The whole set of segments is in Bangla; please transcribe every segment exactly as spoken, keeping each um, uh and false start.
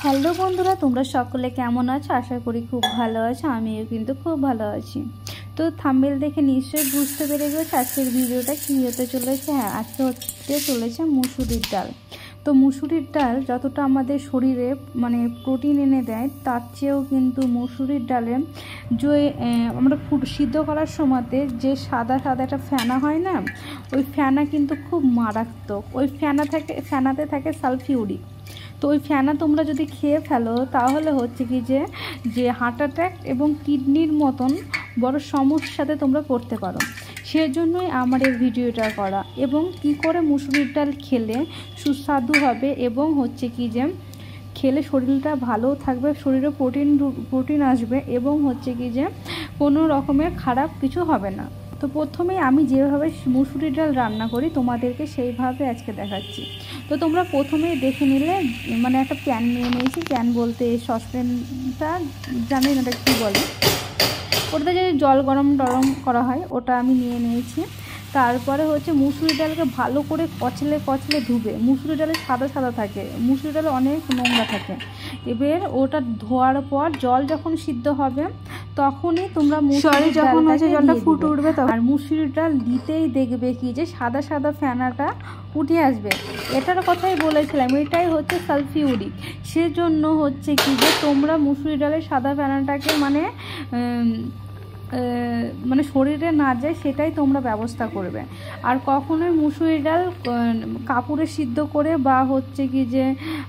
হ্যালো বন্ধুরা, তোমরা সকলে কেমন আছো? আশা করি খুব ভালো আছো। আমিও কিন্তু খুব ভালো আছি। তো থাম্বনেল দেখে নিশ্চয়ই বুঝতে পেরে গেছো আজকের ভিডিওটা কী হতে চলেছে। হ্যাঁ, আজকে হতে চলেছে মুসুরির ডাল। তো মুসুরির ডাল যতটা আমাদের শরীরে মানে প্রোটিন এনে দেয়, তার চেয়েও কিন্তু মুসুরির ডালে যে আমরা ফুড সিদ্ধ করার সময়তে যে সাদা সাদা একটা ফেনা হয় না, ওই ফেনা কিন্তু খুব মারাত্মক। ওই ফেনা থাকে ফেনাতে থাকে সালফিউরিক। তো ওই ফেনা তোমরা যদি খেয়ে ফেলো তাহলে হচ্ছে কি যে যে হার্ট অ্যাটাক এবং কিডনির মতন বড় সমস্যাতে তোমরা পড়তে পারো। সেজন্যই আমার এই ভিডিওটা করা, এবং কি করে মুসুরির ডাল খেলে সুস্বাদু হবে এবং হচ্ছে কি যে খেলে শরীরটা ভালো থাকবে, শরীরে প্রোটিন প্রোটিন আসবে এবং হচ্ছে কি যে কোনো রকমের খারাপ কিছু হবে না। তো প্রথমেই আমি যেভাবে মুসুরির ডাল রান্না করি তোমাদেরকে সেইভাবে আজকে দেখাচ্ছি। তো তোমরা প্রথমেই দেখে নিলে, মানে একটা প্যান নিয়ে নিয়েছি। প্যান বলতে সসপ্যানটা জানি না এটা কী বলে, ওটাতে যে জল গরম টরম করা হয় ওটা আমি নিয়ে নিয়েছি। তারপরে হচ্ছে মুসুরি ডালকে ভালো করে কচলে কচলে ধুবে। মুসুরি ডালে সাদা সাদা থাকে, মুসুরি ডালে অনেক নোংরা থাকে। এবার ওটা ধোয়ার পর জল যখন সিদ্ধ হবে তখনই তোমরা মুসুরি যখন হচ্ছে জলটা ফুটে উঠবে, আর মুসুরি ডাল দিতেই দেখবে কি যে সাদা সাদা ফেনাটা উঠে আসবে। এটার কথাই বলেছিলাম, এটাই হচ্ছে সালফিউরিক। সেজন্য হচ্ছে কি যে তোমরা মুসুরি ডালের সাদা ফেনাটাকে মানে মানে শরীরে না যায় সেটাই তোমরা ব্যবস্থা করবে। আর কখনোই মুসুরি ডাল কাপড়ে সিদ্ধ করে বা হচ্ছে কি যে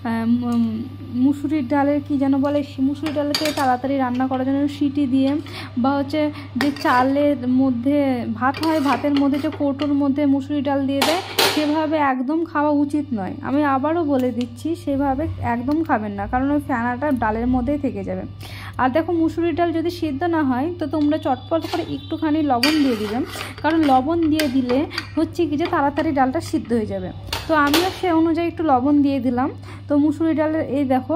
মুসুরির ডালের কি যেন বলে, মুসুরি ডালকে তাড়াতাড়ি রান্না করার জন্য সিটি দিয়ে বা হচ্ছে যে চালের মধ্যে ভাত হয়, ভাতের মধ্যে যে কৌটোর মধ্যে মুসুরি ডাল দিয়ে দেয়, সেভাবে একদম খাওয়া উচিত নয়। আমি আবারও বলে দিচ্ছি, সেভাবে একদম খাবেন না, কারণ ওই ফেনাটা ডালের মধ্যেই থেকে যাবে। আর দেখো, মুসুরির ডাল যদি সিদ্ধ না হয় তো তোমরা চটপট করে একটুখানি লবণ দিয়ে দিবেন, কারণ লবণ দিয়ে দিলে হচ্ছে কি যে তাড়াতাড়ি ডালটা সিদ্ধ হয়ে যাবে। তো আমিও সে অনুযায়ী একটু লবণ দিয়ে দিলাম। তো মুসুরি ডালের এই দেখো,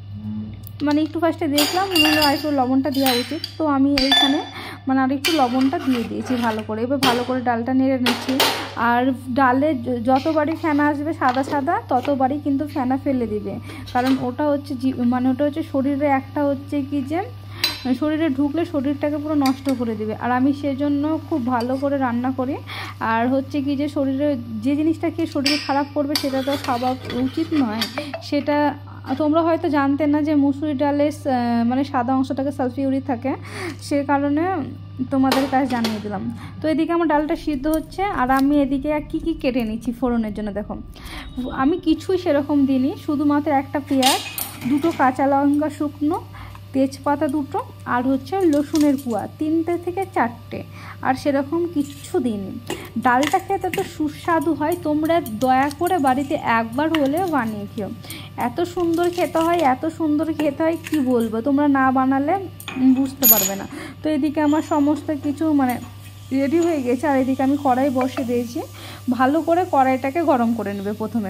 মানে একটু ফার্স্টে দেখলাম মনে হলো আর একটু লবণটা দেওয়া উচিত, তো আমি এইখানে মানে আর একটু লবণটা দিয়ে দিয়েছি ভালো করে। এবার ভালো করে ডালটা নেড়ে নিচ্ছি। আর ডালে যতবারই ফেনা আসবে সাদা সাদা, ততবারই কিন্তু ফেনা ফেলে দিবে, কারণ ওটা হচ্ছে মানে ওটা হচ্ছে শরীরে একটা হচ্ছে কি যে শরীরে ঢুকলে শরীরটাকে পুরো নষ্ট করে দিবে। আর আমি সেজন্য খুব ভালো করে রান্না করি। আর হচ্ছে কি যে শরীরে যে জিনিসটা খেয়ে শরীরে খারাপ করবে সেটা তো খাওয়া উচিত নয়। সেটা তোমরা হয়তো জানতে না যে মুসুরি ডালে মানে সাদা অংশটাকে সালফিউরিক থাকে, সে কারণে তোমাদের কাছে জানিয়ে দিলাম। তো এদিকে আমার ডালটা সিদ্ধ হচ্ছে, আর আমি এদিকে কী কী কেটে নিচ্ছি ফোড়নের জন্য। দেখো, আমি কিছুই সেরকম দিইনি, শুধুমাত্র একটা পেঁয়াজ, দুটো কাঁচা লঙ্কা শুকনো, তেজপাতা দুটো, আর হচ্ছে রসুনের কুয়া তিনটে থেকে চারটে, আর সেরকম কিচ্ছু দিইনি। ডালটা খেতে তো সুস্বাদু হয়, তোমরা দয়া করে বাড়িতে একবার হলে বানিয়ে খেও। এত সুন্দর খেতে হয়, এত সুন্দর খেতে হয় কি বলবো, তোমরা না বানালে বুঝতে পারবে না। তো এদিকে আমার সমস্ত কিছু মানে রেডি হয়ে গেছে, আর এদিকে আমি কড়াই বসে দিয়েছি। ভালো করে কড়াইটাকে গরম করে নেবে, প্রথমে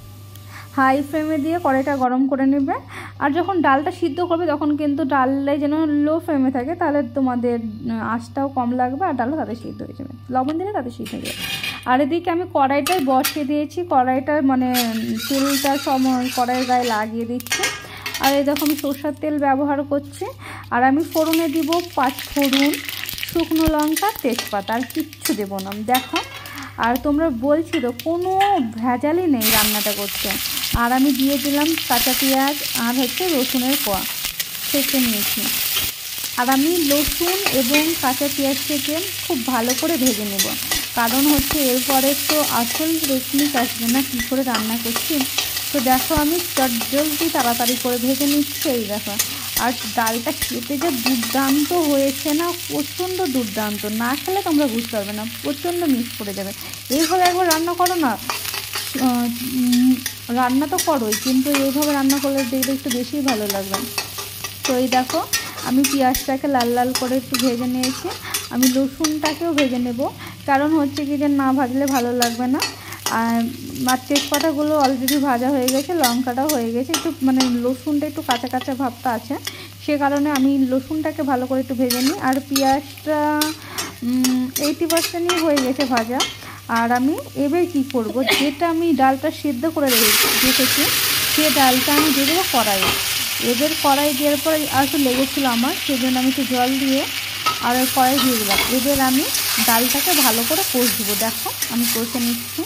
হাই ফ্লেমে দিয়ে কড়াইটা গরম করে নেবে। আর যখন ডালটা সিদ্ধ করবে তখন কিন্তু ডালে যেন লো ফ্লেমে থাকে, তাহলে তোমাদের আঁচটাও কম লাগবে আর ডালও তাদের সিদ্ধ হয়ে যাবে, লবণ দিলে তাদের সিদ্ধ হয়ে যাবে। আর এদিকে আমি কড়াইটাই বসিয়ে দিয়েছি, কড়াইটা মানে তেলটা সময় কড়াইয়ের গায়ে লাগিয়ে দিচ্ছি। আর এই দেখো, আমি সরষের তেল ব্যবহার করছি। আর আমি ফোড়নে দিব পাঁচ ফোড়ন, শুকনো লঙ্কা, তেজপাতা, আর কিচ্ছু দেবো না। দেখো, আর তোমরা বলছি তো কোনো ভেজালই নেই রান্নাটা করতে। আর আমি দিয়ে দিলাম কাঁচা পেঁয়াজ আর হচ্ছে রসুনের কোয়া ছেঁচে নিয়েছি। আর আমি রসুন এবং কাঁচা পেঁয়াজটাকে খুব ভালো করে ভেজে নেব, কারণ হচ্ছে এরপরে তো আসল টেকনিক আসবে না কী করে রান্না করছি। তো দেখো, আমি চটজলদি তাড়াতাড়ি করে ভেজে নিচ্ছি। এই দেখো, আর ডালটা খেতে যে দুর্দান্ত হয়েছে না, প্রচণ্ড দুর্দান্ত, না খেলে তোমরা বুঝতে পারবে না, প্রচণ্ড মিস করে যাবে। এইভাবে একবার রান্না করো না, রান্না তো করোই, কিন্তু এইভাবে রান্না করলে দেখবে একটু বেশিই ভালো লাগবে। তো এই দেখো, আমি পেঁয়াজটাকে লাল লাল করে একটু ভেজে নিয়েছি। আমি রসুনটাকেও ভেজে নেব, কারণ হচ্ছে কি যে না ভাজলে ভালো লাগবে না। আর মাছ তেজপাতাগুলো অলরেডি ভাজা হয়ে গেছে, লঙ্কাটাও হয়ে গেছে, একটু মানে রসুনটা একটু কাঁচা কাঁচা ভাবটা আছে, সে কারণে আমি রসুনটাকে ভালো করে একটু ভেজে নিই। আর পেঁয়াজটা এইটি পার্সেন্টই হয়ে গেছে ভাজা। আর আমি এবার কি করব, যেটা আমি ডালটা সিদ্ধ করে রেখেছি সে ডালটা আমি দিয়ে দেবো কড়াইয়ে। এবার কড়াই দেওয়ার পরে আর একটু লেগেছিলো আমার, সেই জন্য আমি একটু জল দিয়ে আর ওই কড়াই দিয়ে দিলাম। এবার আমি ডালটাকে ভালো করে কষবো। দেখো আমি কষে নিচ্ছি।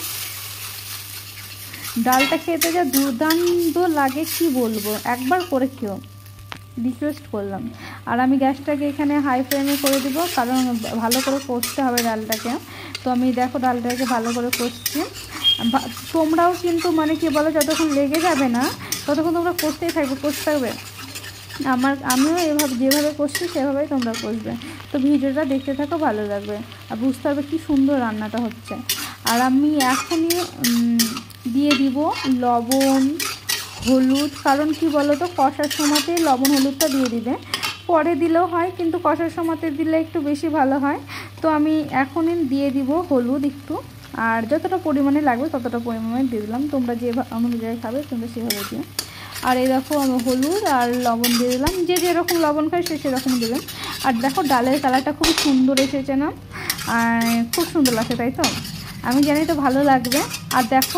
ডালটা খেতে যা দুর্দান্ত লাগে কি বলবো, একবার করে খেও, রিকোয়েস্ট করলাম। আর আমি গ্যাসটাকে এখানে হাই ফ্লেমে করে দিব, কারণ ভালো করে কষতে হবে ডালটাকে। তো আমি দেখো ডালটাকে ভালো করে কষছি। তোমরাও কিন্তু মানে কি বলো, যতক্ষণ লেগে যাবে না ততক্ষণ তোমরা কষতেই থাকবে, কষতে থাকবে। আমার আমিও এভাবে যেভাবে কষছি সেভাবেই তোমরা কষবে। তো ভিডিওটা দেখতে থাকো, ভালো লাগবে আর বুঝতে পারবে কী সুন্দর রান্নাটা হচ্ছে। আর আমি এখনই দিয়ে দিব লবণ হলুদ, কারণ কি বলো তো, কষার সময়তেই লবণ হলুদটা দিয়ে দিবে, পরে দিলেও হয় কিন্তু কষার সময়তে দিলে একটু বেশি ভালো হয়। তো আমি এখনই দিয়ে দিব হলুদ একটু, আর যতটা পরিমাণে লাগবে ততটা পরিমাণে দিয়ে দিলাম। তোমরা যে অনুযায়ী খাবে তোমরা সেভাবে দিও। আর এই দেখো আমি হলুদ আর লবণ দিয়ে দিলাম, যে যেরকম লবণ খায় সে সেরকম দেবেন। আর দেখো ডালের কালারটা খুব সুন্দর এসেছে না, আর খুব সুন্দর লাগছে, তাই তো? আমি জানি তো ভালো লাগবে। আর দেখো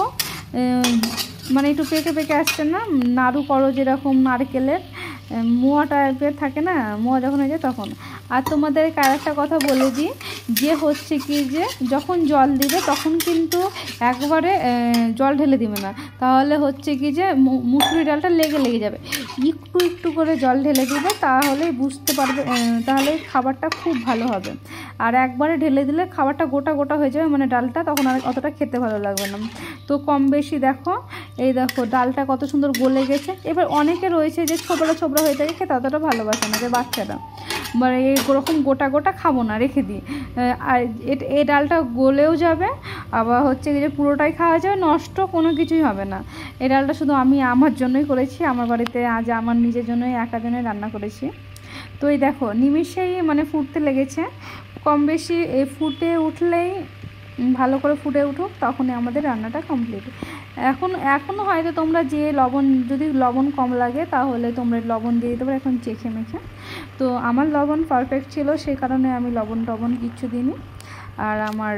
মানে একটু পেকে পেকে আসছে না, নাড়ু করো যেরকম নারকেলের মোয়া টাইপের থাকে না, মোয়া যখন হয়ে যায় তখন। আর তোমাদের আরেকটা কথা বলে দিই, যে হচ্ছে কি যে যখন জল দিবে তখন কিন্তু একবারে জল ঢেলে দিবে না, তাহলে হচ্ছে কি যে মুসুরি ডালটা লেগে লেগে যাবে। একটু একটু করে জল ঢেলে দিবে, তাহলেই বুঝতে পারবে, তাহলে খাবারটা খুব ভালো হবে। আর একবারে ঢেলে দিলে খাবারটা গোটা গোটা হয়ে যাবে, মানে ডালটা তখন আর অতটা খেতে ভালো লাগবে না। তো কম বেশি দেখো, এই দেখো ডালটা কত সুন্দর গলে গেছে। এবার অনেকে রয়েছে যে ছোবড়া ছোবড়া হয়ে থাকে, খেতে অতটা ভালোবাসে না, যে বাচ্চারা মানে এইরকম গোটা গোটা খাবো না, রেখে দিই। আর এই ডালটা গলেও যাবে, আবার হচ্ছে যে পুরোটাই খাওয়া যাবে, নষ্ট কোনো কিছুই হবে না। এই ডালটা শুধু আমি আমার জন্যই করেছি, আমার বাড়িতে আজ আমার নিজের জন্যই একা জন্যই রান্না করেছি। তো এই দেখো নিমিষেই মানে ফুটতে লেগেছে, কম বেশি এই ফুটে উঠলেই ভালো করে ফুটে উঠুক, তখনই আমাদের রান্নাটা কমপ্লিট। এখন এখনও হয়তো তোমরা যে লবণ, যদি লবণ কম লাগে তাহলে তোমরা লবণ দিয়ে দিতে পারো, এখন চেখে মেখে। তো আমার লবণ পারফেক্ট ছিল, সেই কারণে আমি লবণ টবণ কিচ্ছু দিইনি। আর আমার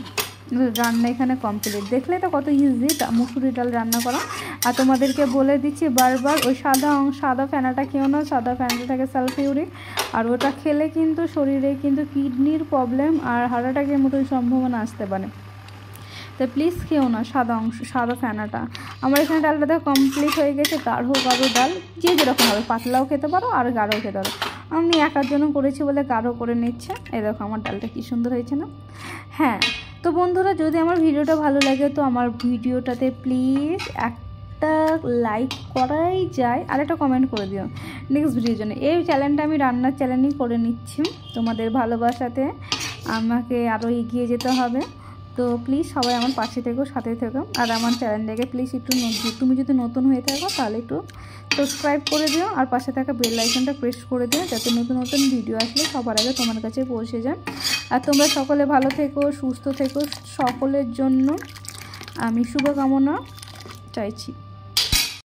রান্না এখানে কমপ্লিট। দেখলে তো কত ইজি মুসুরি ডাল রান্না করা। আর তোমাদেরকে বলে দিচ্ছি বারবার, ওই সাদা সাদা ফেনাটা খেও না, সাদা ফেনাটা থাকে সালফিউরিক, আর ওটা খেলে কিন্তু শরীরে কিন্তু কিডনির প্রবলেম আর হার্ট অ্যাটাকের মতন সম্ভাবনা আসতে পারে। তো প্লিজ খেও না সাদা অংশ, সাদা ফেনাটা। আমার এখানে ডালটা কমপ্লিট হয়ে গেছে। গাঢ় গাঢ় ডাল, যে যেরকম হবে, পাতলাও খেতে পারো আর গাঢ়ও খেতে পারো। আমি একার জন্য করেছি বলে গাঢ় করে নিচ্ছে। এই দেখো আমার ডালটা কী সুন্দর হয়েছে না? হ্যাঁ, তো বন্ধুরা যদি আমার ভিডিওটা ভালো লাগে তো আমার ভিডিওটাতে প্লিজ একটা লাইক করাই যায়, আর একটা কমেন্ট করে দিও নেক্সট ভিডিওর জন্য। এই চ্যানেলটা আমি রান্নার চ্যানেলই করে নিচ্ছি, তোমাদের ভালোবাসাতে আমাকে আরও এগিয়ে যেতে হবে। তো প্লিজ সবাই আমার পাশে থেকো, সাথে থেকো। আর আমার চ্যানেলটাকে প্লিজ একটু, তুমি যদি নতুন হয়ে থাকো তাহলে একটু সাবস্ক্রাইব করে দিও, আর পাশে থাকা বেল আইকনটা প্রেস করে দিও, যাতে নতুন নতুন ভিডিও আসলে সবার আগে তোমার কাছে পৌঁছে যায়। আর তোমরা সকলে ভালো থেকো, সুস্থ থেকো, সকলের জন্য আমি শুভকামনা চাইছি।